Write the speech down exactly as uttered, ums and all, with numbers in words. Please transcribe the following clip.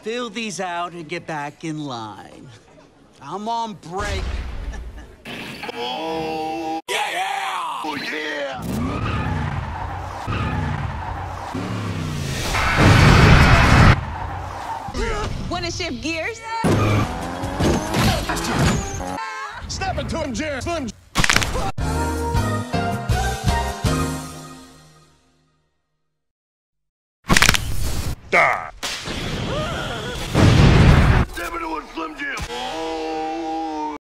fill these out and get back in line. I'm on break. Oh, yeah, yeah! Oh, yeah! Wanna shift gears? Step into him, Jerry. Slimj. Die.